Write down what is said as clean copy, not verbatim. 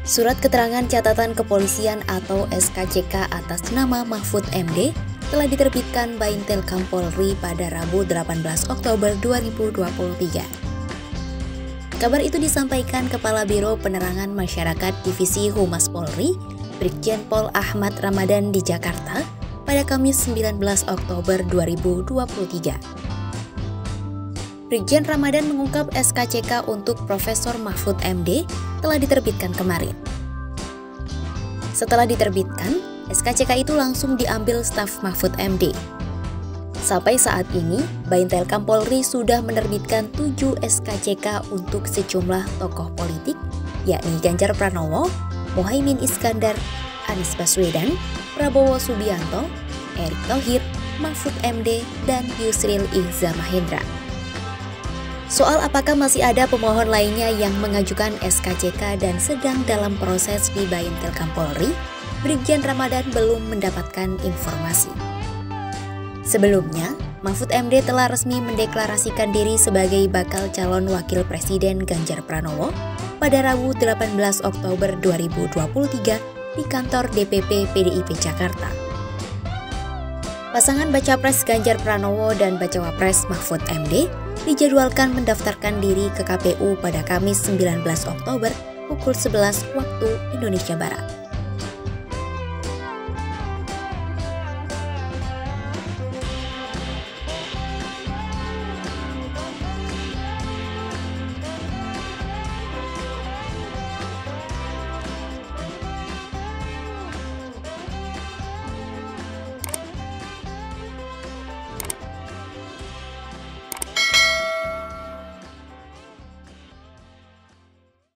Surat keterangan catatan kepolisian atau SKCK atas nama Mahfud MD telah diterbitkan Baintelkam Polri pada Rabu 18 Oktober 2023. Kabar itu disampaikan Kepala Biro Penerangan Masyarakat Divisi Humas Polri, Brigjen Pol Ahmad Ramadan di Jakarta pada Kamis 19 Oktober 2023. Brigjen Ramadan mengungkap SKCK untuk Profesor Mahfud MD telah diterbitkan kemarin. Setelah diterbitkan, SKCK itu langsung diambil staf Mahfud MD. Sampai saat ini, Baintelkam Polri sudah menerbitkan 7 SKCK untuk sejumlah tokoh politik, yakni Ganjar Pranowo, Muhaimin Iskandar, Anies Baswedan, Prabowo Subianto, Erick Thohir, Mahfud MD, dan Yusril Iza Mahendra. Soal apakah masih ada pemohon lainnya yang mengajukan SKCK dan sedang dalam proses di Baintelkam Polri, Brigjen Ramadan belum mendapatkan informasi. Sebelumnya, Mahfud MD telah resmi mendeklarasikan diri sebagai bakal calon wakil presiden Ganjar Pranowo pada Rabu 18 Oktober 2023 di kantor DPP PDIP Jakarta. Pasangan Bacapres Ganjar Pranowo dan Bacawapres Mahfud MD dijadwalkan mendaftarkan diri ke KPU pada Kamis 19 Oktober pukul 11 waktu Indonesia Barat.